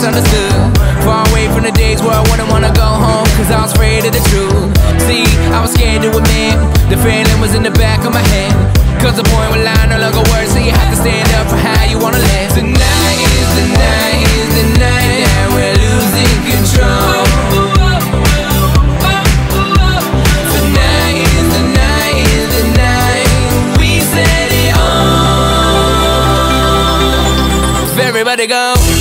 misunderstood. Far away from the days where I wouldn't wanna go home, cause I was afraid of the truth. See, I was scared to admit the feeling was in the back of my head. Cause the point where lie no longer works, so you have to stand up for how you wanna live. Tonight is the night, is the night that we're losing control. Tonight is the night, is the night we set it on. Everybody go.